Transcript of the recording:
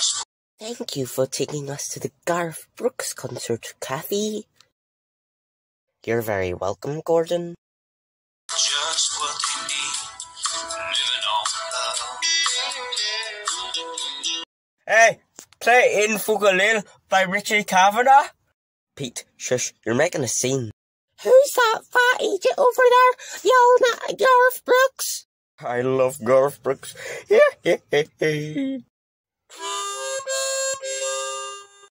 Thank you for taking us to the Garth Brooks concert, Kathy. You're very welcome, Gordon. Just what they need, living on love. Hey, play In Fugalil by Richie Kavanagh. Pete, shush, you're making a scene. Who's that fat idiot over there yelling at Garth Brooks? I love Garth Brooks.